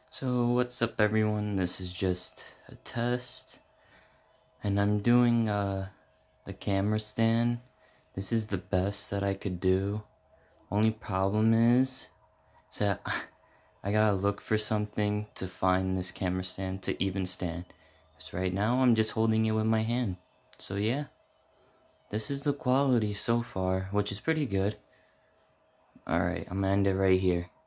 So what's up everyone, this is just a test, and I'm doing the camera stand. This is the best that I could do. Only problem is that I gotta look for something to find this camera stand to even stand. Because right now I'm just holding it with my hand. So yeah, this is the quality so far, which is pretty good. Alright, I'm gonna end it right here.